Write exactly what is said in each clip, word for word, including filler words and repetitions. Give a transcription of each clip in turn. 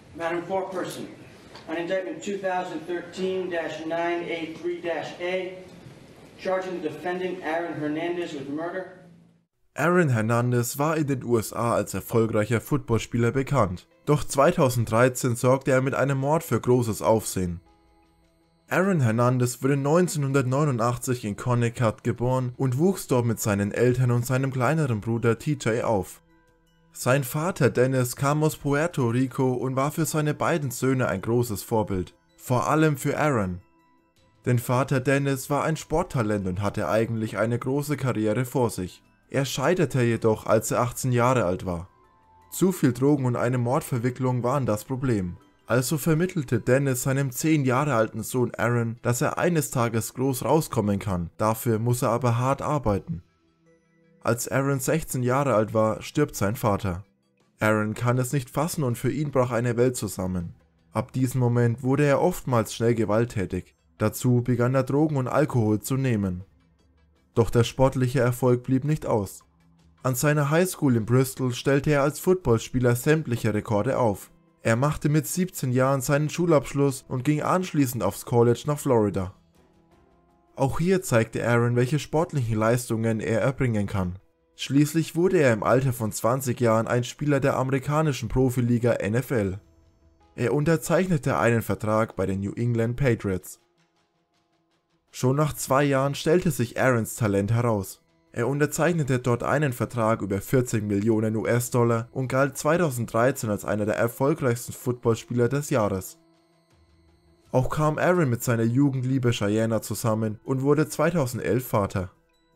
Madam Foreperson, on indictment two thousand thirteen dash nine eighty-three dash A, charging the defendant Aaron Hernandez with murder. Aaron Hernandez war in den U S A als erfolgreicher Footballspieler bekannt, doch zweitausenddreizehn sorgte er mit einem Mord für großes Aufsehen. Aaron Hernandez wurde neunzehnhundertneunundachtzig in Connecticut geboren und wuchs dort mit seinen Eltern und seinem kleineren Bruder T J auf. Sein Vater Dennis kam aus Puerto Rico und war für seine beiden Söhne ein großes Vorbild, vor allem für Aaron. Denn Vater Dennis war ein Sporttalent und hatte eigentlich eine große Karriere vor sich. Er scheiterte jedoch, als er achtzehn Jahre alt war. Zu viel Drogen und eine Mordverwicklung waren das Problem. Also vermittelte Dennis seinem zehn Jahre alten Sohn Aaron, dass er eines Tages groß rauskommen kann, dafür muss er aber hart arbeiten. Als Aaron sechzehn Jahre alt war, stirbt sein Vater. Aaron kann es nicht fassen und für ihn brach eine Welt zusammen. Ab diesem Moment wurde er oftmals schnell gewalttätig. Dazu begann er Drogen und Alkohol zu nehmen. Doch der sportliche Erfolg blieb nicht aus. An seiner Highschool in Bristol stellte er als Footballspieler sämtliche Rekorde auf. Er machte mit siebzehn Jahren seinen Schulabschluss und ging anschließend aufs College nach Florida. Auch hier zeigte Aaron, welche sportlichen Leistungen er erbringen kann. Schließlich wurde er im Alter von zwanzig Jahren ein Spieler der amerikanischen Profiliga N F L. Er unterzeichnete einen Vertrag bei den New England Patriots. Schon nach zwei Jahren stellte sich Aarons Talent heraus. Er unterzeichnete dort einen Vertrag über vierzig Millionen U S-Dollar und galt zweitausenddreizehn als einer der erfolgreichsten Footballspieler des Jahres. Auch kam Aaron mit seiner Jugendliebe Cheyenne zusammen und wurde zweitausendelf Vater.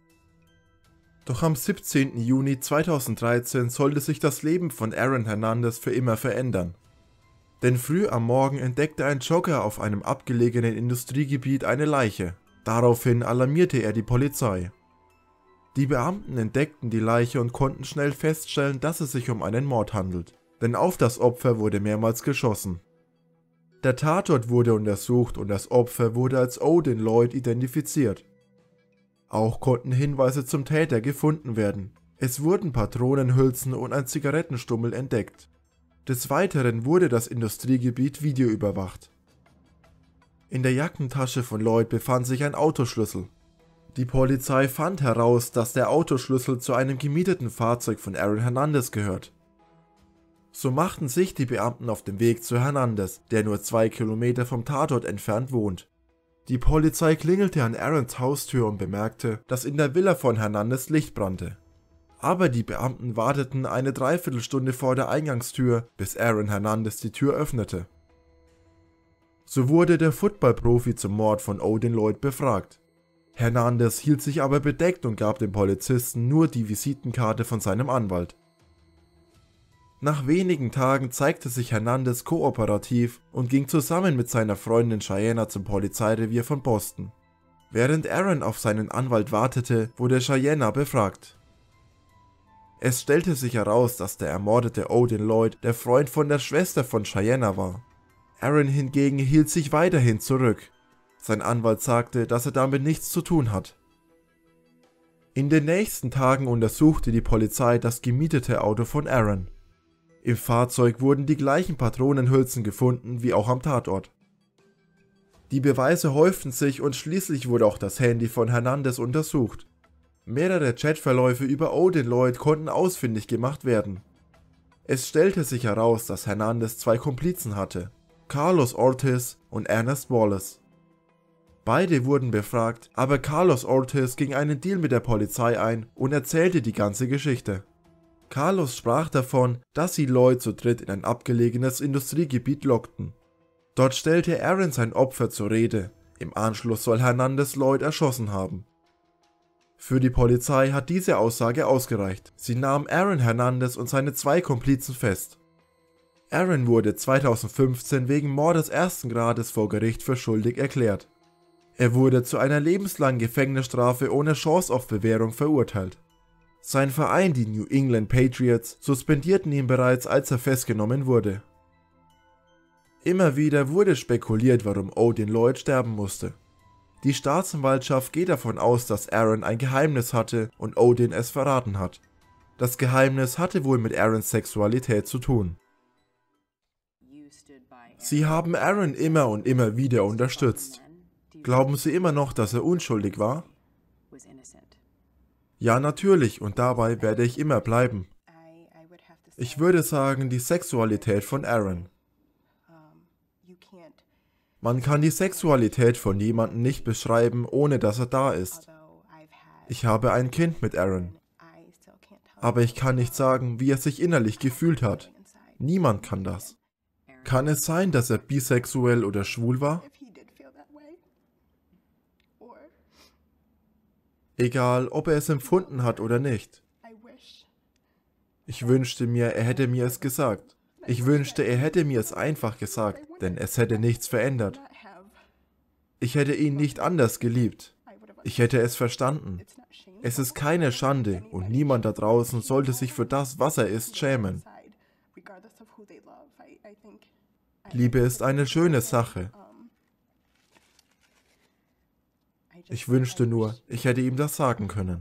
Doch am siebzehnten Juni zweitausenddreizehn sollte sich das Leben von Aaron Hernandez für immer verändern. Denn früh am Morgen entdeckte ein Jogger auf einem abgelegenen Industriegebiet eine Leiche. Daraufhin alarmierte er die Polizei. Die Beamten entdeckten die Leiche und konnten schnell feststellen, dass es sich um einen Mord handelt, denn auf das Opfer wurde mehrmals geschossen. Der Tatort wurde untersucht und das Opfer wurde als Odin Lloyd identifiziert. Auch konnten Hinweise zum Täter gefunden werden. Es wurden Patronenhülsen und ein Zigarettenstummel entdeckt. Des Weiteren wurde das Industriegebiet videoüberwacht. In der Jackentasche von Lloyd befand sich ein Autoschlüssel. Die Polizei fand heraus, dass der Autoschlüssel zu einem gemieteten Fahrzeug von Aaron Hernandez gehört. So machten sich die Beamten auf den Weg zu Hernandez, der nur zwei Kilometer vom Tatort entfernt wohnt. Die Polizei klingelte an Aarons Haustür und bemerkte, dass in der Villa von Hernandez Licht brannte. Aber die Beamten warteten eine Dreiviertelstunde vor der Eingangstür, bis Aaron Hernandez die Tür öffnete. So wurde der Footballprofi zum Mord von Odin Lloyd befragt. Hernandez hielt sich aber bedeckt und gab dem Polizisten nur die Visitenkarte von seinem Anwalt. Nach wenigen Tagen zeigte sich Hernandez kooperativ und ging zusammen mit seiner Freundin Cheyenne zum Polizeirevier von Boston. Während Aaron auf seinen Anwalt wartete, wurde Cheyenne befragt. Es stellte sich heraus, dass der ermordete Odin Lloyd der Freund von der Schwester von Cheyenne war. Aaron hingegen hielt sich weiterhin zurück. Sein Anwalt sagte, dass er damit nichts zu tun hat. In den nächsten Tagen untersuchte die Polizei das gemietete Auto von Aaron. Im Fahrzeug wurden die gleichen Patronenhülsen gefunden wie auch am Tatort. Die Beweise häuften sich und schließlich wurde auch das Handy von Hernandez untersucht. Mehrere Chatverläufe über Odin Lloyd konnten ausfindig gemacht werden. Es stellte sich heraus, dass Hernandez zwei Komplizen hatte, Carlos Ortiz und Ernest Wallace. Beide wurden befragt, aber Carlos Ortiz ging einen Deal mit der Polizei ein und erzählte die ganze Geschichte. Carlos sprach davon, dass sie Lloyd zu dritt in ein abgelegenes Industriegebiet lockten. Dort stellte Aaron sein Opfer zur Rede, im Anschluss soll Hernandez Lloyd erschossen haben. Für die Polizei hat diese Aussage ausgereicht, sie nahm Aaron Hernandez und seine zwei Komplizen fest. Aaron wurde zweitausendfünfzehn wegen Mordes ersten Grades vor Gericht für schuldig erklärt. Er wurde zu einer lebenslangen Gefängnisstrafe ohne Chance auf Bewährung verurteilt. Sein Verein, die New England Patriots, suspendierten ihn bereits, als er festgenommen wurde. Immer wieder wurde spekuliert, warum Odin Lloyd sterben musste. Die Staatsanwaltschaft geht davon aus, dass Aaron ein Geheimnis hatte und Odin es verraten hat. Das Geheimnis hatte wohl mit Aarons Sexualität zu tun. Sie haben Aaron immer und immer wieder unterstützt. Glauben Sie immer noch, dass er unschuldig war? Ja, natürlich, und dabei werde ich immer bleiben. Ich würde sagen, die Sexualität von Aaron. Man kann die Sexualität von jemandem nicht beschreiben, ohne dass er da ist. Ich habe ein Kind mit Aaron. Aber ich kann nicht sagen, wie er sich innerlich gefühlt hat. Niemand kann das. Kann es sein, dass er bisexuell oder schwul war? Egal, ob er es empfunden hat oder nicht. Ich wünschte mir, er hätte mir es gesagt. Ich wünschte, er hätte mir es einfach gesagt, denn es hätte nichts verändert. Ich hätte ihn nicht anders geliebt. Ich hätte es verstanden. Es ist keine Schande und niemand da draußen sollte sich für das, was er ist, schämen. Liebe ist eine schöne Sache. Ich wünschte nur, ich hätte ihm das sagen können.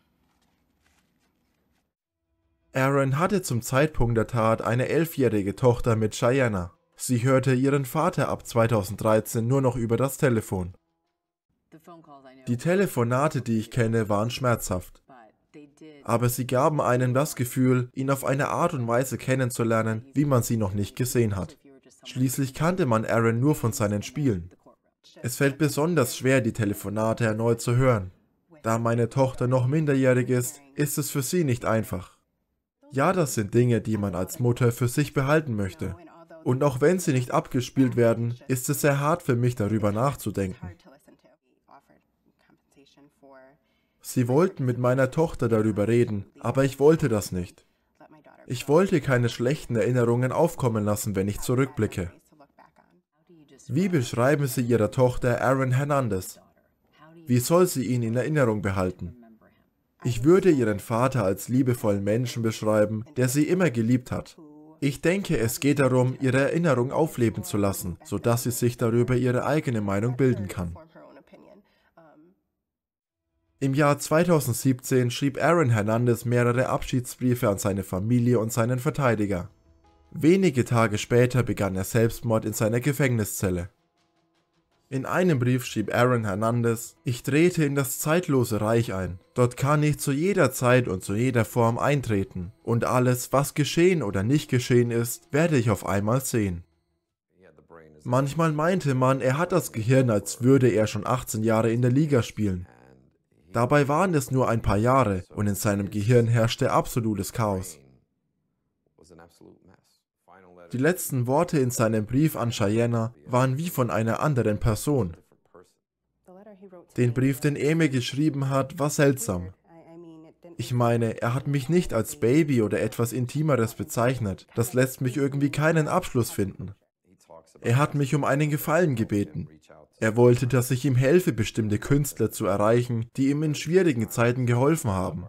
Aaron hatte zum Zeitpunkt der Tat eine elfjährige Tochter mit Cheyenne. Sie hörte ihren Vater ab zweitausenddreizehn nur noch über das Telefon. Die Telefonate, die ich kenne, waren schmerzhaft. Aber sie gaben einem das Gefühl, ihn auf eine Art und Weise kennenzulernen, wie man sie noch nicht gesehen hat. Schließlich kannte man Aaron nur von seinen Spielen. Es fällt besonders schwer, die Telefonate erneut zu hören. Da meine Tochter noch minderjährig ist, ist es für sie nicht einfach. Ja, das sind Dinge, die man als Mutter für sich behalten möchte. Und auch wenn sie nicht abgespielt werden, ist es sehr hart für mich, darüber nachzudenken. Sie wollten mit meiner Tochter darüber reden, aber ich wollte das nicht. Ich wollte keine schlechten Erinnerungen aufkommen lassen, wenn ich zurückblicke. Wie beschreiben Sie Ihrer Tochter Aaron Hernandez? Wie soll sie ihn in Erinnerung behalten? Ich würde ihren Vater als liebevollen Menschen beschreiben, der sie immer geliebt hat. Ich denke, es geht darum, ihre Erinnerung aufleben zu lassen, sodass sie sich darüber ihre eigene Meinung bilden kann. Im Jahr zweitausendsiebzehn schrieb Aaron Hernandez mehrere Abschiedsbriefe an seine Familie und seinen Verteidiger. Wenige Tage später begann er Selbstmord in seiner Gefängniszelle. In einem Brief schrieb Aaron Hernandez: Ich trete in das zeitlose Reich ein. Dort kann ich zu jeder Zeit und zu jeder Form eintreten. Und alles, was geschehen oder nicht geschehen ist, werde ich auf einmal sehen. Manchmal meinte man, er hat das Gehirn, als würde er schon achtzehn Jahre in der Liga spielen. Dabei waren es nur ein paar Jahre und in seinem Gehirn herrschte absolutes Chaos. Die letzten Worte in seinem Brief an Cheyenne waren wie von einer anderen Person. Den Brief, den er mir geschrieben hat, war seltsam. Ich meine, er hat mich nicht als Baby oder etwas Intimeres bezeichnet. Das lässt mich irgendwie keinen Abschluss finden. Er hat mich um einen Gefallen gebeten. Er wollte, dass ich ihm helfe, bestimmte Künstler zu erreichen, die ihm in schwierigen Zeiten geholfen haben.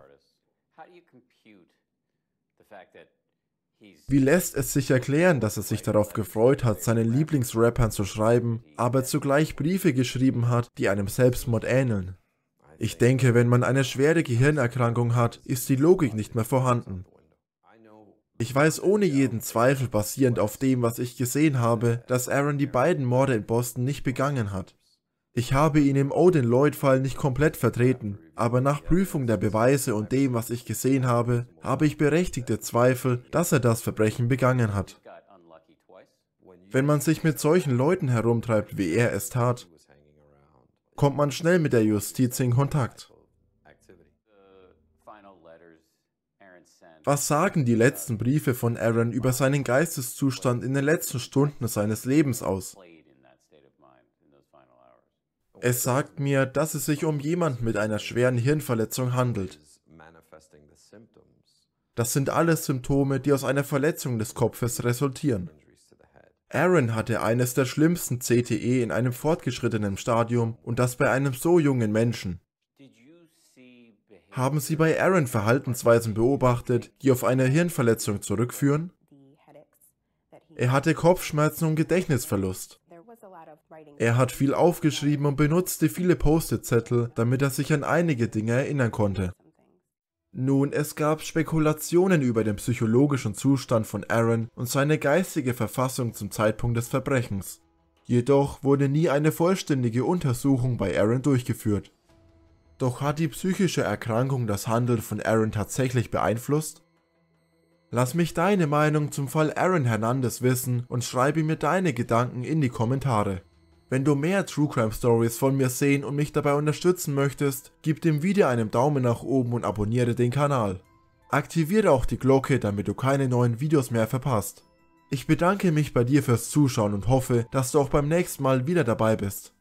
Wie lässt es sich erklären, dass er sich darauf gefreut hat, seinen Lieblingsrappern zu schreiben, aber zugleich Briefe geschrieben hat, die einem Selbstmord ähneln? Ich denke, wenn man eine schwere Gehirnerkrankung hat, ist die Logik nicht mehr vorhanden. Ich weiß ohne jeden Zweifel, basierend auf dem, was ich gesehen habe, dass Aaron die beiden Morde in Boston nicht begangen hat. Ich habe ihn im Odin Lloyd-Fall nicht komplett vertreten, aber nach Prüfung der Beweise und dem, was ich gesehen habe, habe ich berechtigte Zweifel, dass er das Verbrechen begangen hat. Wenn man sich mit solchen Leuten herumtreibt, wie er es tat, kommt man schnell mit der Justiz in Kontakt. Was sagen die letzten Briefe von Aaron über seinen Geisteszustand in den letzten Stunden seines Lebens aus? Es sagt mir, dass es sich um jemanden mit einer schweren Hirnverletzung handelt. Das sind alles Symptome, die aus einer Verletzung des Kopfes resultieren. Aaron hatte eines der schlimmsten C T E in einem fortgeschrittenen Stadium und das bei einem so jungen Menschen. Haben Sie bei Aaron Verhaltensweisen beobachtet, die auf eine Hirnverletzung zurückführen? Er hatte Kopfschmerzen und Gedächtnisverlust. Er hat viel aufgeschrieben und benutzte viele Post-it-Zettel, damit er sich an einige Dinge erinnern konnte. Nun, es gab Spekulationen über den psychologischen Zustand von Aaron und seine geistige Verfassung zum Zeitpunkt des Verbrechens. Jedoch wurde nie eine vollständige Untersuchung bei Aaron durchgeführt. Doch hat die psychische Erkrankung das Handeln von Aaron tatsächlich beeinflusst? Lass mich deine Meinung zum Fall Aaron Hernandez wissen und schreibe mir deine Gedanken in die Kommentare. Wenn du mehr True Crime Stories von mir sehen und mich dabei unterstützen möchtest, gib dem Video einen Daumen nach oben und abonniere den Kanal. Aktiviere auch die Glocke, damit du keine neuen Videos mehr verpasst. Ich bedanke mich bei dir fürs Zuschauen und hoffe, dass du auch beim nächsten Mal wieder dabei bist.